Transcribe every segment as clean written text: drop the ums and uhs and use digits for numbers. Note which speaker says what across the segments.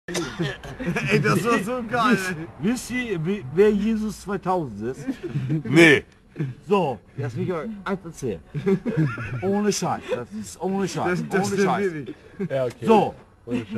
Speaker 1: Ey, das war so geil.
Speaker 2: Wisst ihr, wer Jesus 2000 ist?
Speaker 3: Nee.
Speaker 2: So, jetzt will ich euch eins erzählen. Ohne Scheiß, das ist ohne Scheiß,
Speaker 1: Das
Speaker 2: ohne
Speaker 1: stimmt
Speaker 2: Scheiß.
Speaker 1: wirklich.
Speaker 4: Ja, okay.
Speaker 2: So,
Speaker 4: Ohne Scheiß.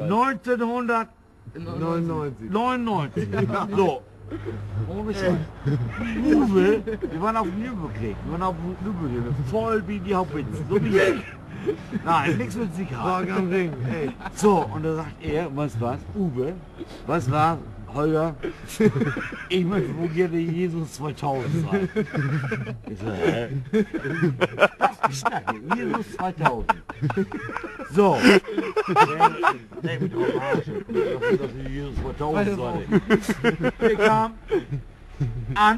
Speaker 2: 1999,
Speaker 1: 99.
Speaker 2: so, ohne Scheiß. Uwe, wir waren auf dem Nürburgring, voll wie die Hauptwitzen, so wie ich. Nein, nichts mit Sicherheit.
Speaker 1: Rock am Ring, ey.
Speaker 2: So, und da sagt er, was war's? Uwe, was war, Holger? Ich möchte wohl gerne Jesus 2000 sein. Ich so, hä? Das Schnacke, Jesus 2000. So. Nee, mit dem Arsch. Das ist Jesus 2000 sein. Wir kamen an,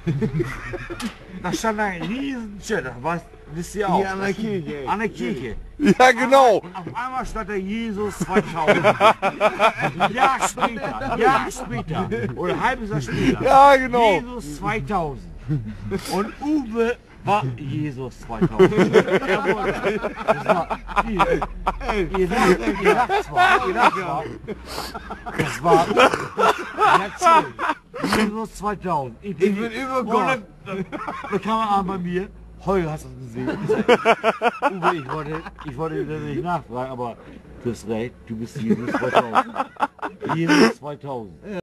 Speaker 2: da stand ein riesen Schild, wisst ihr auch?
Speaker 1: Hier an der Kirche, ey.
Speaker 2: An der Kirche.
Speaker 3: Ja, genau.
Speaker 2: Auf einmal stand der Jesus 2000. Jahr später, oder ein halbes Jahr später.
Speaker 3: Ja, genau.
Speaker 2: Jesus 2000. Und Uwe war Jesus 2000. Er wollte, das war, ihr lacht zwar. Das war Reaktion. Jesus 2000. Ich
Speaker 1: bin überkommen.
Speaker 2: Da kam er an bei mir. Holger, hast du das gesehen? Uwe, ich wollte dir nicht nachfragen, aber du hast recht, du bist Jesus 2000. Jesus 2000.